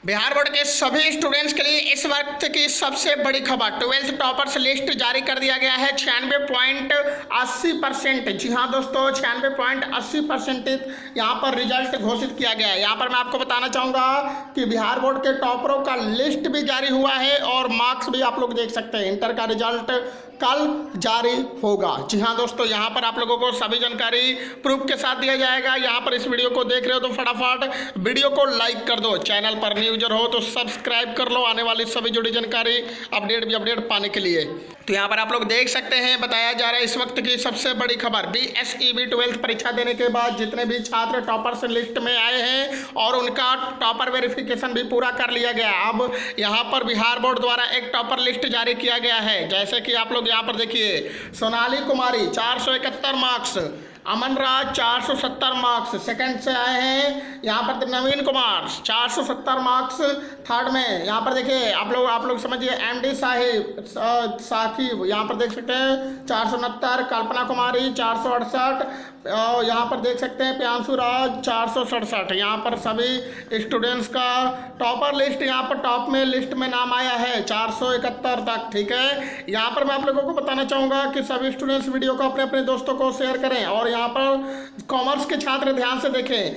Bihar board के सभी students के लिए इस वक्त की सबसे बड़ी खबर 12th टॉपर्स लिस्ट जारी कर दिया गया है। 96.80%, जी हाँ दोस्तों, 96.80% यहाँ पर रिजल्ट घोषित किया गया है। यहाँ पर मैं आपको बताना चाहूँगा कि बिहार बोर्ड के टॉपरों का लिस्ट भी जारी हुआ है और मार्क्स भी आप लोग देख सकते हैं। इंटर का रिजल्ट कल जारी होगा। जी हाँ दोस्तों, यहाँ पर आप लोगों को सभी जानकारी प्रूफ के साथ दिया जाएगा। यहाँ पर इस वीडियो को देख रहे हो तो फटाफट वीडियो को लाइक कर दो, चैनल पर न्यू यूजर हो तो सब्सक्राइब कर लो आने वाली सभी जुड़ी जानकारी अपडेट पाने के लिए। तो यहाँ पर आप लोग देख सकते हैं, बताया जा रहा है इस वक्त की सबसे बड़ी खबर। BSEB 12th परीक्षा देने के बाद जितने भी छात्र टॉपर्स लिस्ट में आए हैं और उनका टॉपर वेरिफिकेशन भी पूरा कर लिया गया। अब यहाँ पर बिहार बोर्ड द्वारा एक टॉपर लिस्ट जारी किया गया है। जैसे कि आप लोग यहाँ पर देखिए, Sonali Kumari 471 marks, Aman Raj 470 marks second से आए हैं। यहाँ पर नवीन कुमार 470 मार्क्स थर्ड में। यहाँ पर देखिए आप लोग समझिए, MD साकिब यहाँ पर देख सकते हैं 469, कल्पना कुमारी 468, यहाँ पर देख सकते हैं प्रियांशु राज 467। यहाँ पर सभी स्टूडेंट्स का टॉपर लिस्ट यहाँ पर टॉप में लिस्ट में नाम आया है 471 तक। ठीक है, यहाँ पर मैं आप लोगों को बताना चाहूँगा कि सभी स्टूडेंट्स वीडियो को अपने अपने दोस्तों को शेयर करें। और यहाँ पर कॉमर्स के छात्र ध्यान से देखें,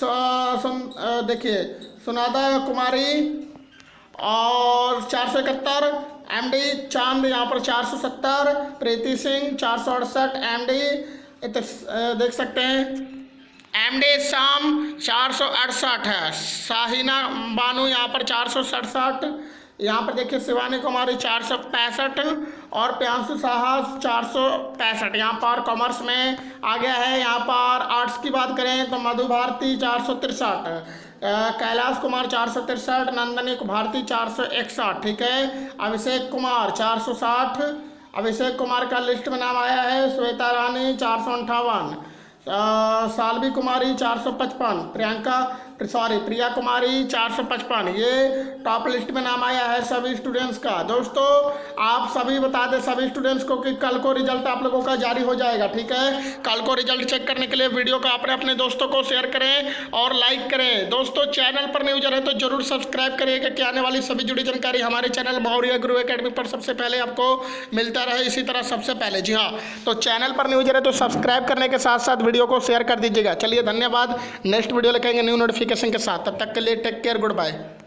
देखिए सुनादा कुमारी और 471, MD चांद यहाँ पर 470, प्रीति सिंह 468, MD देख सकते हैं, MD शाम 468 है, शाहीना बानू यहाँ पर 467, यहाँ पर देखिए शिवानी कुमारी 465 और प्रियांशु साहा 465। यहाँ पर कॉमर्स में आ गया है। यहाँ पर आर्ट्स की बात करें तो मधु भारती 463, कैलाश कुमार 463, नंदनी भारती 461। ठीक है, अभिषेक कुमार 460, अभिषेक कुमार का लिस्ट में नाम आया है। श्वेता रानी 458, सालवी कुमारी 455, प्रिया कुमारी 455। ये टॉप लिस्ट में नाम आया है सभी स्टूडेंट्स का। दोस्तों आप सभी बता दें सभी स्टूडेंट्स को कि कल को रिजल्ट आप लोगों का जारी हो जाएगा। ठीक है, कल को रिजल्ट चेक करने के लिए वीडियो को अपने दोस्तों को शेयर करें और लाइक करें। दोस्तों चैनल पर न्यू यूजर है तो जरूर सब्सक्राइब करिएगा कि आने वाली सभी जुड़ी जानकारी हमारे चैनल मौर्य गुरु एकेडमी पर सबसे पहले आपको मिलता रहे, इसी तरह सबसे पहले। जी हाँ, तो चैनल पर न्यू यूजर है तो सब्सक्राइब करने के साथ साथ वीडियो को शेयर कर दीजिएगा। चलिए धन्यवाद, नेक्स्ट वीडियो लिखेंगे न्यू नोटिफिकेशन के साथ। तब तक के लिए टेक केयर, गुड बाय।